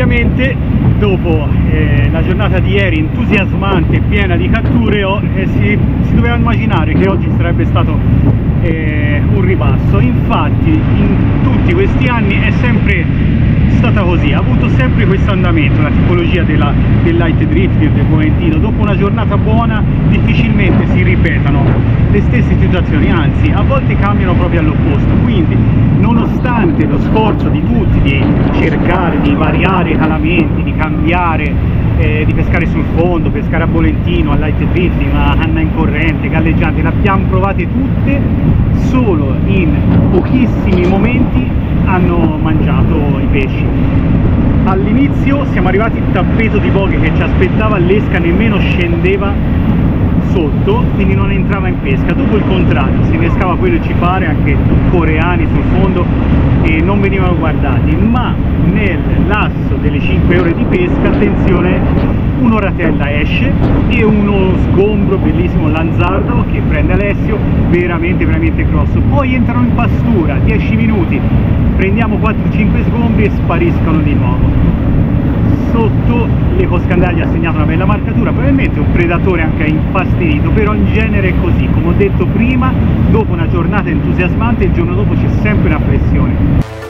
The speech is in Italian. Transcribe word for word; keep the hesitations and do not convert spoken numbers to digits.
ovviamente dopo eh, la giornata di ieri entusiasmante e piena di catture oh, eh, si, si doveva immaginare che oggi sarebbe stato eh, un ribasso. Infatti in tutti questi anni è sempre stata così, ha avuto sempre questo andamento, la tipologia della, del light drift e del momentino. Dopo una giornata buona difficilmente si ripetano le stesse situazioni, anzi a volte cambiano proprio all'opposto. Quindi nonostante lo sforzo di tutti di cercare di variare i calamenti, di cambiare, eh, di pescare sul fondo, pescare a volentino, a light drifting, a canna in corrente, galleggiante, le abbiamo provate tutte, solo in pochissimi momenti hanno mangiato i pesci. All'inizio siamo arrivati al tappeto di boghe che ci aspettava, l'esca nemmeno scendeva sotto, quindi non entrava in pesca. Dopo il contrario, si pescava quello ci pare, anche coreani sul fondo, e non venivano guardati, ma nel lasso delle cinque ore di pesca, attenzione, un'oratella esce e uno sgombro bellissimo lanzardo che prende Alessio, veramente veramente grosso. Poi entrano in pastura, dieci minuti, prendiamo quattro cinque sgombri e spariscono di nuovo. Sotto l'ecoscandaglia ha segnato una bella marcatura, probabilmente un predatore anche infastidito, però in genere è così, come ho detto prima, dopo una giornata entusiasmante il giorno dopo c'è sempre una flessione.